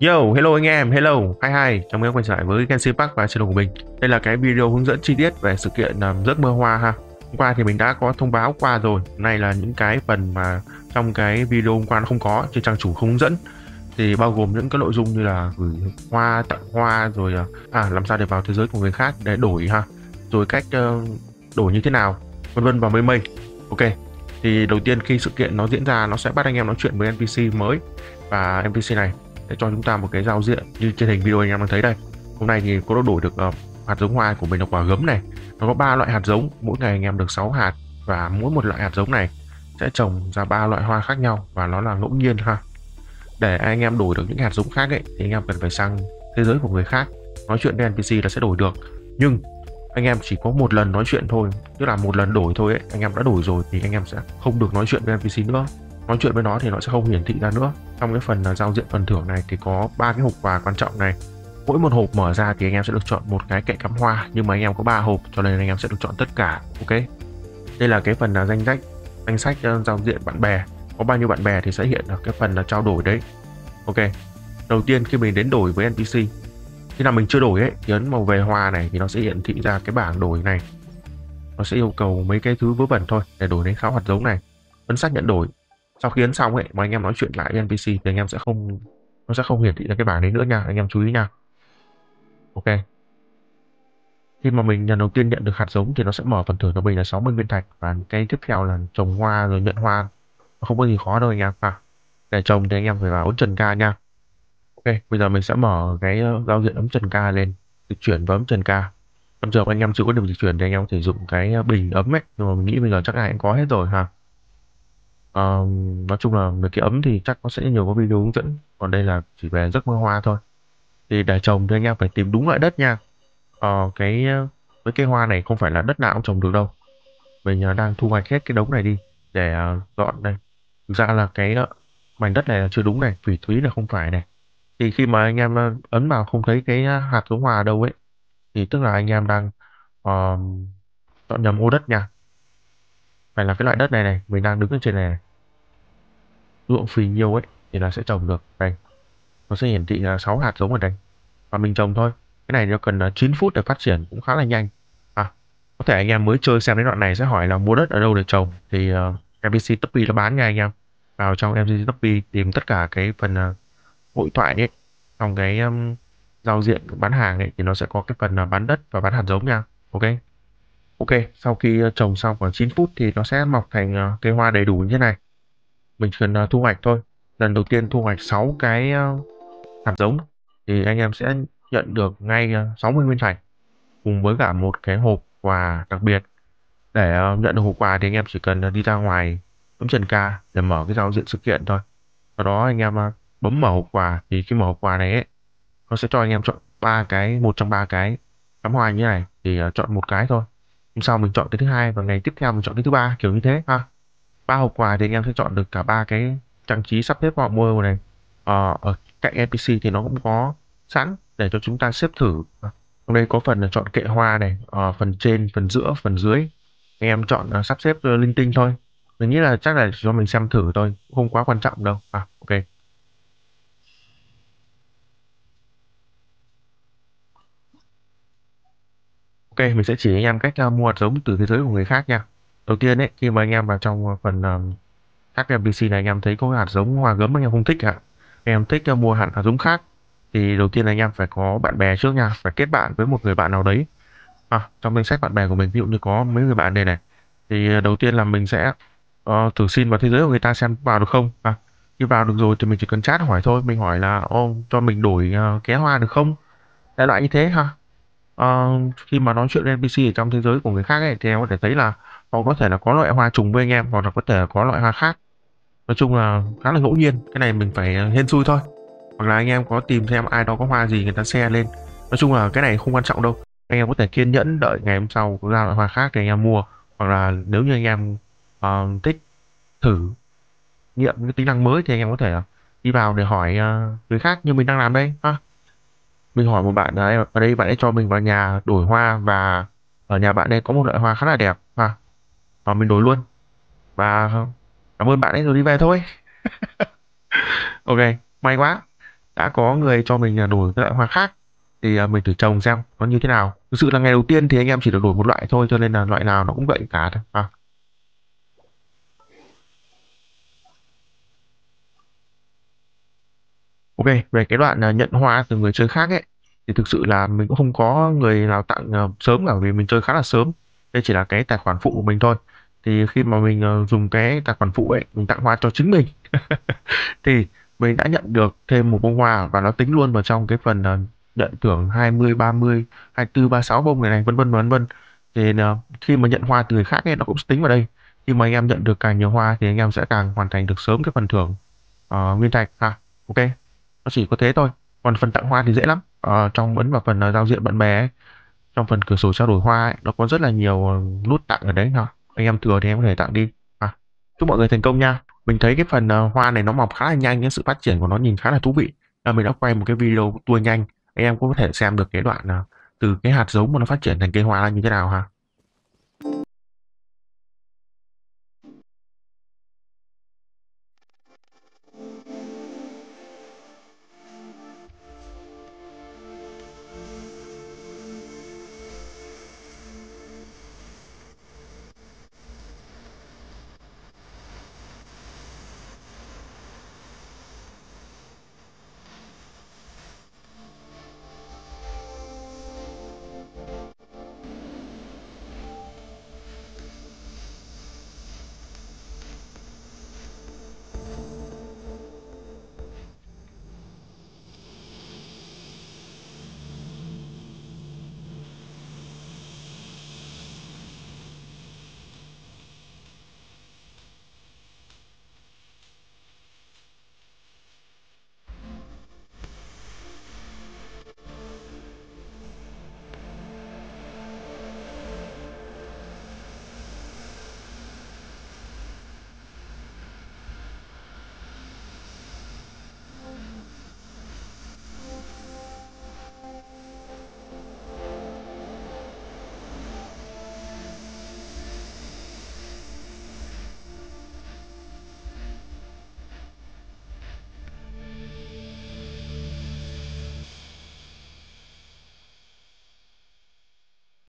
Yo, hello anh em, hello, chào mừng em quay trở lại với Genshin Impact và channel của mình. Đây là cái video hướng dẫn chi tiết về sự kiện giấc mơ hoa ha. Hôm qua thì mình đã có thông báo qua rồi. Hôm nay là những cái phần mà trong cái video hôm qua nó không có trên trang chủ không hướng dẫn. Thì bao gồm những cái nội dung như là gửi hoa, tặng hoa, rồi làm sao để vào thế giới của người khác để đổi ha, rồi cách đổi như thế nào, vân vân và mây mây. Ok. Thì đầu tiên khi sự kiện nó diễn ra, nó sẽ bắt anh em nói chuyện với NPC mới, và NPC này sẽ cho chúng ta một cái giao diện như trên hình video anh em đang thấy đây. Hôm nay thì có đổi được hạt giống hoa của mình là quả gấm này. Nó có 3 loại hạt giống, mỗi ngày anh em được 6 hạt, và mỗi một loại hạt giống này sẽ trồng ra 3 loại hoa khác nhau, và nó là ngẫu nhiên ha. Để anh em đổi được những hạt giống khác ấy thì anh em cần phải sang thế giới của người khác, nói chuyện với NPC là sẽ đổi được. Nhưng anh em chỉ có một lần nói chuyện thôi, tức là một lần đổi thôi ấy. Anh em đã đổi rồi thì anh em sẽ không được nói chuyện với NPC nữa. Nói chuyện với nó thì nó sẽ không hiển thị ra nữa. Trong cái phần giao diện phần thưởng này thì có 3 cái hộp quà quan trọng này. Mỗi một hộp mở ra thì anh em sẽ được chọn một cái kệ cắm hoa, nhưng mà anh em có 3 hộp cho nên anh em sẽ được chọn tất cả. Ok. Đây là cái phần danh sách giao diện bạn bè. Có bao nhiêu bạn bè thì sẽ hiện ở cái phần là trao đổi đấy. Ok. Đầu tiên khi mình đến đổi với NPC, khi nào mình chưa đổi ấy thì ấn màu về hoa này thì nó sẽ hiển thị ra cái bảng đổi này. Nó sẽ yêu cầu mấy cái thứ vớ vẩn thôi để đổi đến kháo hạt giống này. Ấn xác nhận đổi. Sau khi ấn xong ấy mà anh em nói chuyện lại với NPC thì anh em sẽ không, nó sẽ không hiển thị ra cái bảng đấy nữa nha, anh em chú ý nha. Ok. Khi mà mình lần đầu tiên nhận được hạt giống thì nó sẽ mở phần thưởng cho mình là 60 nguyên thạch, và cái tiếp theo là trồng hoa rồi nhận hoa. Nó không có gì khó đâu anh em à. Để trồng thì anh em phải vào ấn Trần Ca nha. Ok, bây giờ mình sẽ mở cái giao diện ấm Trần Ca lên, dịch chuyển vào ấm Trần Ca. Bây giờ anh em chưa có điểm dịch chuyển thì anh em có thể dùng cái bình ấm ấy, nhưng mà mình nghĩ bây giờ chắc ai cũng có hết rồi ha. Ờ, nói chung là về cái ấm thì chắc có sẽ nhiều có video hướng dẫn, còn đây là chỉ về giấc mơ hoa thôi. Thì để trồng thì anh em phải tìm đúng loại đất nha. Với cái hoa này không phải là đất nào cũng trồng được đâu. Mình đang thu hoạch hết cái đống này đi để dọn đây. Thực ra là cái mảnh đất này là chưa đúng này, phỉ thúy là không phải này. Thì khi mà anh em ấn vào không thấy cái hạt giống hòa đâu ấy thì tức là anh em đang ờ, chọn nhầm ô đất nha. Phải là cái loại đất này này, mình đang đứng ở trên này, ruộng phì nhiêu ấy thì là sẽ trồng được đây. Nó sẽ hiển thị là 6 hạt giống ở đây và mình trồng thôi. Cái này nó cần 9 phút để phát triển, cũng khá là nhanh. Có thể anh em mới chơi xem đến đoạn này sẽ hỏi là mua đất ở đâu để trồng, thì MPC Tuppy nó bán nha anh em. Vào trong MPC Tuppy tìm tất cả cái phần hội thoại ấy, trong cái giao diện bán hàng ấy thì nó sẽ có cái phần bán đất và bán hạt giống nha. Ok. Ok, sau khi trồng xong khoảng 9 phút thì nó sẽ mọc thành cây hoa đầy đủ như thế này. Mình chỉ cần thu hoạch thôi. Lần đầu tiên thu hoạch 6 cái hạt giống thì anh em sẽ nhận được ngay 60 nguyên thạch, cùng với cả một cái hộp quà đặc biệt. Để nhận được hộp quà thì anh em chỉ cần đi ra ngoài bấm Trần Ca để mở cái giao diện sự kiện thôi. Sau đó anh em bấm mở hộp quà, thì khi mở hộp quà này ấy, nó sẽ cho anh em chọn ba cái, một trong ba cái cắm hoa như thế này, thì chọn một cái thôi. Hôm sau mình chọn cái thứ hai, và ngày tiếp theo mình chọn cái thứ ba, kiểu như thế ha. Ba hộp quà thì anh em sẽ chọn được cả ba cái trang trí sắp xếp họ mua này. Ở cạnh NPC thì nó cũng có sẵn để cho chúng ta xếp thử. Trong đây có phần là chọn kệ hoa này, phần trên, phần giữa, phần dưới. Anh em chọn sắp xếp linh tinh thôi. Mình nghĩ là chắc là cho mình xem thử thôi, không quá quan trọng đâu. Ok. Ok, mình sẽ chỉ anh em cách mua hạt giống từ thế giới của người khác nha. Đầu tiên ấy, khi mà anh em vào trong phần các NPC này, anh em thấy có hạt giống hoa gấm anh em không thích ạ. Anh em thích mua hạt giống khác thì đầu tiên là anh em phải có bạn bè trước nha, phải kết bạn với một người bạn nào đấy. Trong danh sách bạn bè của mình ví dụ như có mấy người bạn đây này, thì đầu tiên là mình sẽ thử xin vào thế giới của người ta xem vào được không. Khi vào được rồi thì mình chỉ cần chat hỏi thôi, mình hỏi là cho mình đổi ké hoa được không, đại loại như thế ha. Ờ, khi mà nói chuyện với NPC ở trong thế giới của người khác ấy thì em có thể thấy là họ có thể là có loại hoa trùng với anh em, hoặc là có thể là có loại hoa khác. Nói chung là khá là ngẫu nhiên, cái này mình phải hên xui thôi. Hoặc là anh em có tìm xem ai đó có hoa gì người ta share lên. Nói chung là cái này không quan trọng đâu. Anh em có thể kiên nhẫn đợi ngày hôm sau có ra loại hoa khác thì anh em mua. Hoặc là nếu như anh em thích thử nghiệm những cái tính năng mới thì anh em có thể đi vào để hỏi người khác như mình đang làm đây ha. Mình hỏi một bạn ở đây, bạn ấy cho mình vào nhà đổi hoa, và ở nhà bạn ấy có một loại hoa khá là đẹp ha, và mình đổi luôn, và cảm ơn bạn ấy rồi đi về thôi. Ok, may quá. đã có người cho mình đổi cái loại hoa khác, thì mình thử trồng xem nó như thế nào. Thực sự là ngày đầu tiên thì anh em chỉ được đổi một loại thôi, cho nên là loại nào nó cũng vậy cả thôi. Ok, về cái đoạn nhận hoa từ người chơi khác ấy, thì thực sự là mình cũng không có người nào tặng sớm cả, vì mình chơi khá là sớm. Đây chỉ là cái tài khoản phụ của mình thôi. Thì khi mà mình dùng cái tài khoản phụ ấy, mình tặng hoa cho chính mình, thì mình đã nhận được thêm một bông hoa, và nó tính luôn vào trong cái phần nhận thưởng 20, 30, 24, 36 bông này này, vân vân vân vân. Thì khi mà nhận hoa từ người khác ấy, nó cũng sẽ tính vào đây. Khi mà anh em nhận được càng nhiều hoa thì anh em sẽ càng hoàn thành được sớm cái phần thưởng nguyên thạch ha. Ok, nó chỉ có thế thôi. Còn phần tặng hoa thì dễ lắm. Trong ấn vào phần giao diện bạn bè ấy, trong phần cửa sổ trao đổi hoa ấy, nó có rất là nhiều nút tặng ở đấy ha. Anh em thừa thì em có thể tặng đi. Chúc mọi người thành công nha. Mình thấy cái phần hoa này nó mọc khá là nhanh, cái sự phát triển của nó nhìn khá là thú vị. Mình đã quay một cái video tua nhanh, anh em cũng có thể xem được cái đoạn từ cái hạt giống mà nó phát triển thành cây hoa như thế nào ha.